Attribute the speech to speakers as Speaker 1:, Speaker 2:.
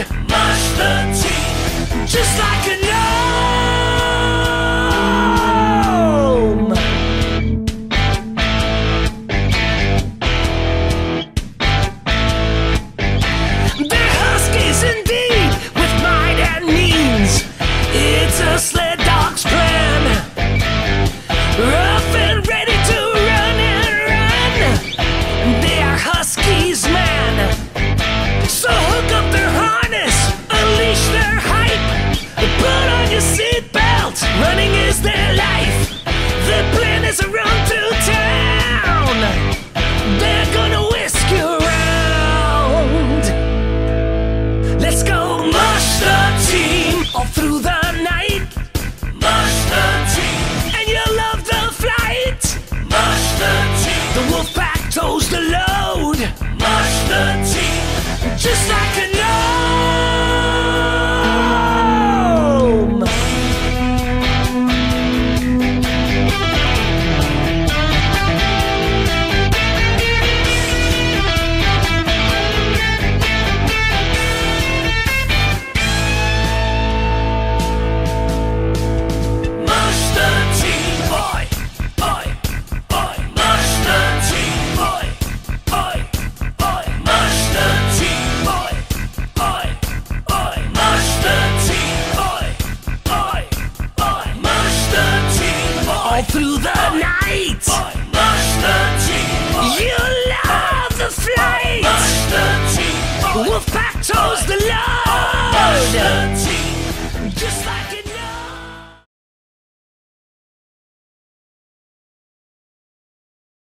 Speaker 1: Mush the team, just like a gnome. They're Huskies indeed, with might and means. It's a sled dog's plan, rough and ready to run and run. They are Huskies, man. So hook up their harness, unleash their hype, put on your seatbelt. Running is their life. The plan is a run to town. They're gonna whisk you around. Let's go mush the team all through the night. Mush the team, and you'll love the flight. Mush the team, the wolf pack toes the load. Mush the team, just like a gnome. Mush the team, oi, oi, oi. Mush the team, oi, oi, oi. Mush the team, oi, oi, oi. Mush the team, oi, oi, oi. Mush the team, all through the night. Mush the team, you